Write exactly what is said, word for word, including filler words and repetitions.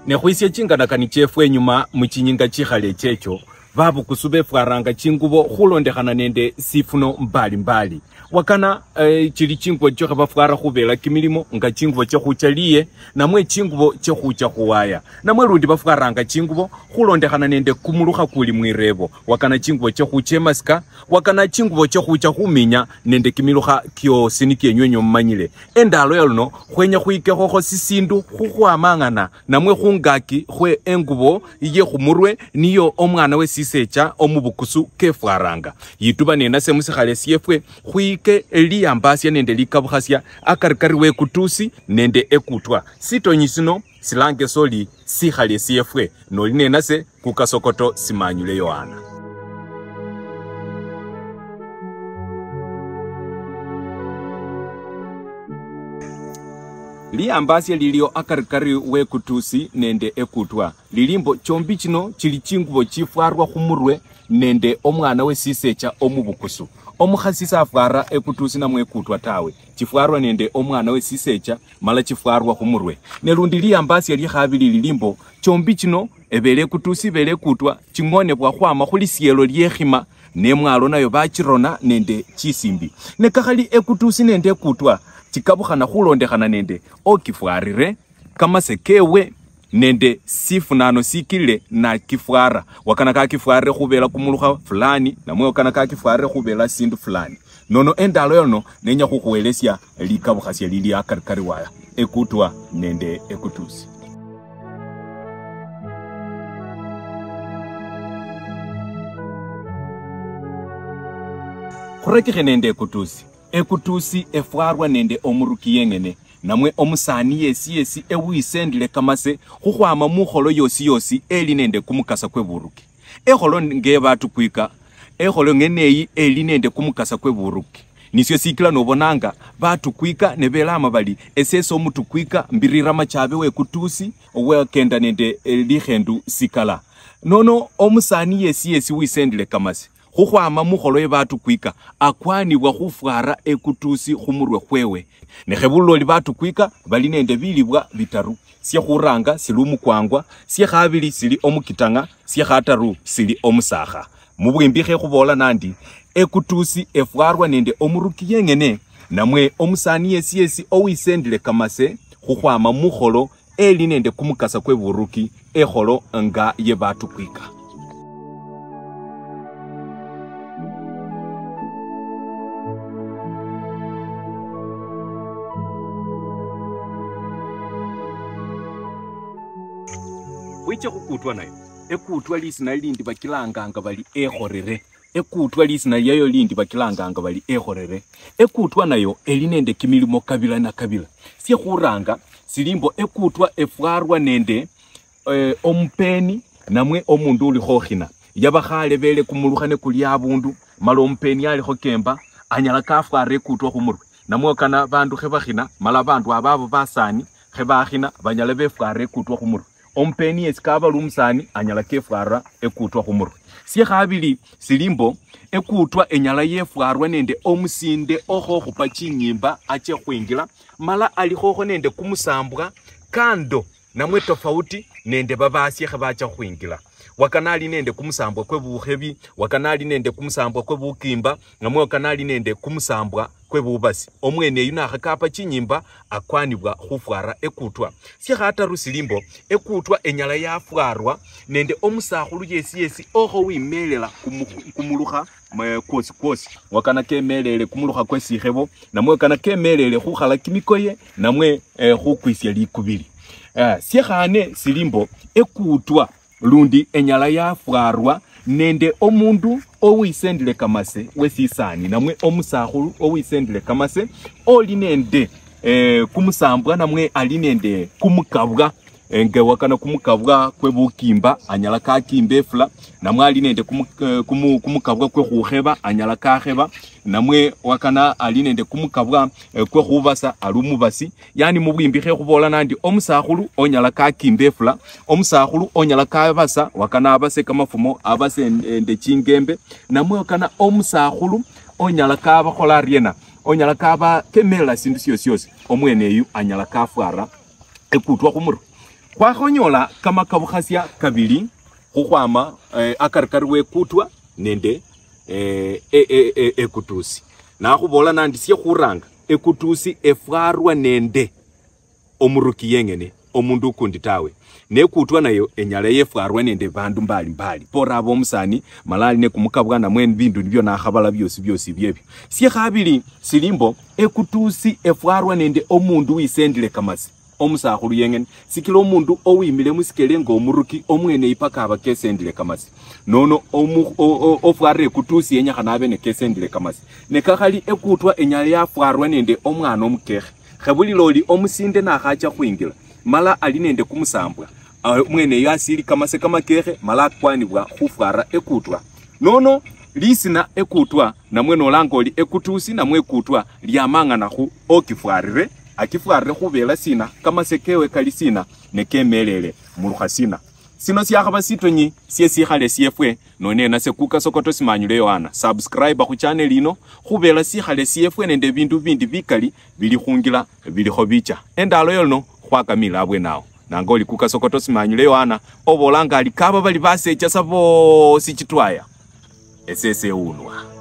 ne khwisye chinganakani chefwe nyuma muchinyinga chikhale checho babukusu befwaranga chingubo khulondekhana nende sifuno mbali mbali wakana e, chili chingubo chokhe bafwara khubela kimilimo nga chingubo chekhuchaliye namwe chingubo chekhucha khuwaya namwe lundi bafwaranga chingubo khulondekhana nende kumulukha kuli mwirebo wakana chingubo chekhucha emasika wakana chingubo chekhucha khuminya nende kimilukha kyosi nikyenywenyo mmanyile endalo yaluno khwenya khwikekhokho sisindu khukhwamangana namwe khungaki khwe engubo iye khumurwe niyo omwana we sisecha omubukusu kefwaranga yituba nena se musikhale siefwe khwike liyambasya nende likabukhasya akarikari we kutusi nende ekutwa sitonyisino silange soli sikhale siefwe noli nena se kukasokoto simanyule yohana. Liyambasya lilio akarikari we kutusi nende ekutwa lilimbo chombi chino chili chingubo chifwarwa khumurwe nende omwana we sisecha omubukusu omukhasisa afwara ekutusi namwe ekutwa tawe chifwarwa nende omwana we sisecha mala chifwarwa khumurwe nelundi liyambasya likhabili lilimbo chombi chino ebele ekutusi bele ekutwa chingonebwa khwama khulisielo lyekhima nemwalo nayo bachirona nende chisimbi nekakhali ekutusi nende ekutwa chikabukhana khulondekhana nende okifwarire kamase kewe nende sifunano sikile na kifwara wakana kakifwarire khubela kumulukha fulani namwe wakana kakifwarire khubela sindu fulani nono endalo yono nenya khukhwelesya likabukhasya lili akarikari waya ekutwa nende ekutusi. Khurekekhe nende ekutusi ekutusi efwarwa nende omuruki yengene namwe omusani yesi yesi ewisendile kamase khukhwama mukholo yosi yosi eli nende kumukasa kwe buruki ekholo nge batu kwika ekholo ngeneyi eli nende kumukasa kwe buruki nisyo sikila nobonanga batu kwika nebelama bali eseso omutu kwika mbirira machabe we kutusi owe kenda nende likhendu sikala nono omusani yesi yesi wisendile kamase khukhwama mukholo ye batu kwika akwanibwa khufwara ekutusi khumurwe khwewe nekhebuloli batu kwika bali nende bilibwa bitaru sye khuranga sili umukwangwa sye khabili sili omukitanga sye khataru sili omusakha mubwimbikhe khubola nandi ekutusi efwarwa nende omuruki yengene namwe omusani yesi yesi owisendile kamase khukhwama mukholo eli nende kumukasa kwe buruki ekholo nga ye batu kwika. Wiche khukutwa nayo ekutwa lisina lindi bakilanganga bali ekhorere ekutwa lisina lyayo lindi bakilanganga bali ekhorere ekutwa nayo eli nende kimilimo kabila na kabila sye khuranga silimbo ekutwa efwarwa nende e, omupeni namwe omundu uli khokhina yabakhale bele kumulukhane kuli abundu mala omupeni ali khokemba anyala kafwara ekutwa khumurwe namwe kana bandu khebakhina mala bandu ababo basani khebakhina banyala befwara ekutwa khumurwe ompeni esikaba lumusani anyala kefwara ekutwa khumurwe sye khabili silimbo ekutwa enyala yefwarwa nende omusinde okho khupa chinyimba ache khwingila mala alikhokho nende kumusambwa kando namwe tofauti nende babasye khebacha khwingila wakanali nende kumusambwa kwe bukhebi wakanali nende kumusambwa kwe bukimba namwe wakanali nende kumusambwa kwe bubasi omwene eyu nakhakapa chinyimba akwanibwa khufwara ekutwa sye khataru silimbo ekutwa enyala yafwarwa nende omusakhulu yesi yesi okho wimelela kumulukha kosi kosi wakana kemelele kumulukha kwesikhebo namwe wakana kemelele khukhala kimikoye namwe eh, khukwisya likubili uh, sye khane silimbo ekutwa lundi enyala yafwarwa nende omundu owisendile kamase wesisani namwe omusakhulu owisendile kamase oli nende eh, kumusambwa namwe ali nende kumukabwa enge wakana kumukabwa kwe bukimba anyala kakimba efula namwe ali nende kumukabwa kwe khukheba anyala kakheba namwe wakana ali nende kumukabwa kwe khubasa ali umubasi yani mubwimbikhe khubola nandi omusakhulu onyala kakimba efula omusakhulu onyala kabasa wakana abase kamafumo abase nde chingembe namwe wakana omusakhulu onyala kabakhola riena onyala kaba kemela sindu syosyose omwene eyu anyala kafwara ekutwa khumurwe Khwakhonyola kamakabukhasya kabili khukhwama eh, akarikari wekutwa nende eh, e, e, e, ekutusi. Nakhubola nandi sye khuranga ekutusi efwarwa nende omuruki yengene omundu ukundi tawe. Nekutwa nayo enyala yefwarwa nende bandu mbali mbali. Pora abo omusani malali ne kumukabwa na mwene bindu nibyo nakhabala byosi byosi byebyo. Sye khabili silimbo ekutusi efwarwa nende omundu wisendile kamasi. Omusakhulu yengene sikilo omundu owimile musikele ngo omuruki omwene ipaka abakesendile kamasi. Nono omu ofwarre ekutusi yenya khanabe ne kesendile kamasi. Ne kakhali ekutwa enyala yafwarwa nende omwana omukekhe. Khabuli loli omusinde nakhacha khwingila. Mala ali nende kumusambwa. Mwene yasili kamase kamakekhe mala kwanibwa khufwara ekutwa. Nono lisina ekutwa namwe olanga oli ekutusi namwe ekutwa lyamangana khu okifwarire akifwarire khubela sina kamase kewe kali sina nekemelele mulukha sina. Sino siyakhaba sitonyi siye sikhale siyefwe none nase kuka sokoto simanyule yohana. Subscribe khu channel ino khubela sikhale siyefwe nende bindu bindi bikali bili khungila bilikho bicha. Endalo yono khwakamila abwe nawo. Nangoli kuka sokoto simanyule yohana obolanga ali kaba bali basecha sabo sichitwaya. Esese unwa.